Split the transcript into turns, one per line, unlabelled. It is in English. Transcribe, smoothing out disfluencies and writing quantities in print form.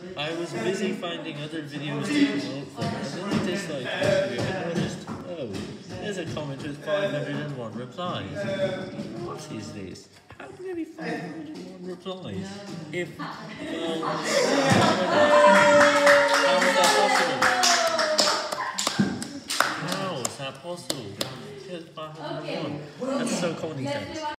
I was busy finding other videos to promote them, and then I disliked one video and noticed, oh, there's a comment with 501 replies. What is this? How can there be 501 replies? If, how is that possible? How is that possible? Just 501. That's so common these days.